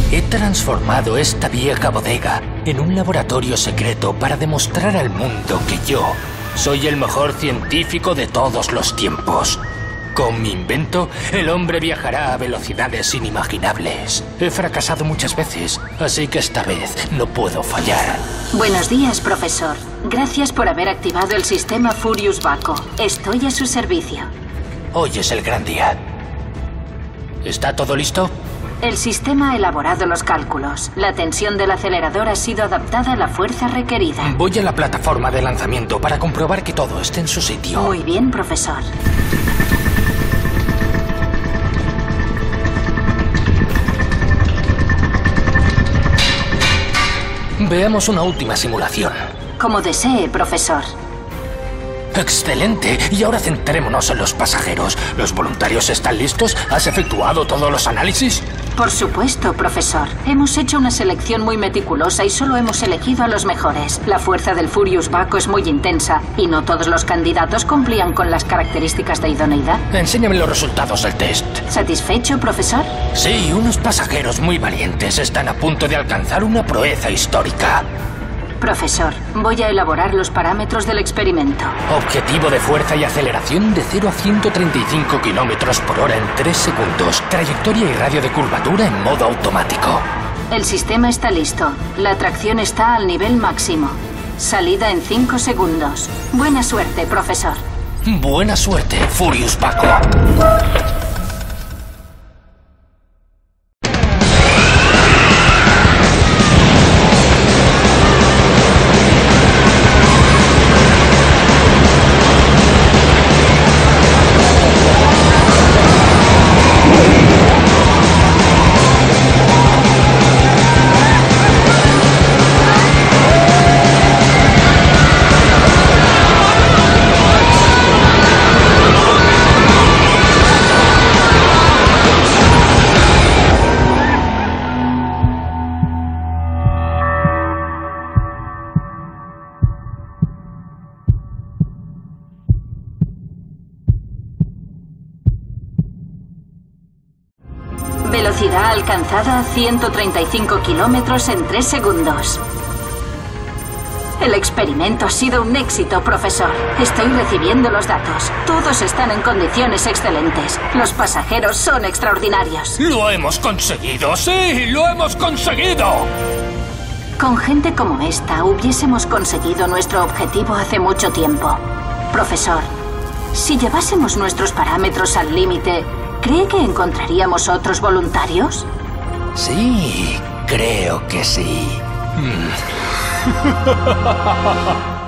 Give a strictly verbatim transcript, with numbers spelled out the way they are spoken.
He transformado esta vieja bodega en un laboratorio secreto para demostrar al mundo que yo soy el mejor científico de todos los tiempos. Con mi invento, el hombre viajará a velocidades inimaginables. He fracasado muchas veces, así que esta vez no puedo fallar. Buenos días, profesor. Gracias por haber activado el sistema Furious Baco. Estoy a su servicio. Hoy es el gran día. ¿Está todo listo? El sistema ha elaborado los cálculos. La tensión del acelerador ha sido adaptada a la fuerza requerida. Voy a la plataforma de lanzamiento para comprobar que todo esté en su sitio. Muy bien, profesor. Veamos una última simulación. Como desee, profesor. ¡Excelente! Y ahora centrémonos en los pasajeros. ¿Los voluntarios están listos? ¿Has efectuado todos los análisis? Por supuesto, profesor. Hemos hecho una selección muy meticulosa y solo hemos elegido a los mejores. La fuerza del Furious Baco es muy intensa y no todos los candidatos cumplían con las características de idoneidad. Enséñame los resultados del test. ¿Satisfecho, profesor? Sí, unos pasajeros muy valientes están a punto de alcanzar una proeza histórica. Profesor, voy a elaborar los parámetros del experimento. Objetivo de fuerza y aceleración de cero a ciento treinta y cinco kilómetros por hora en tres segundos. Trayectoria y radio de curvatura en modo automático. El sistema está listo. La tracción está al nivel máximo. Salida en cinco segundos. Buena suerte, profesor. Buena suerte, Furious Baco. Velocidad alcanzada ciento treinta y cinco kilómetros en tres segundos. El experimento ha sido un éxito, profesor. Estoy recibiendo los datos. Todos están en condiciones excelentes. Los pasajeros son extraordinarios. ¡Lo hemos conseguido! ¡Sí! ¡Lo hemos conseguido! Con gente como esta, hubiésemos conseguido nuestro objetivo hace mucho tiempo. Profesor, si llevásemos nuestros parámetros al límite, ¿cree que encontraríamos otros voluntarios? Sí, creo que sí.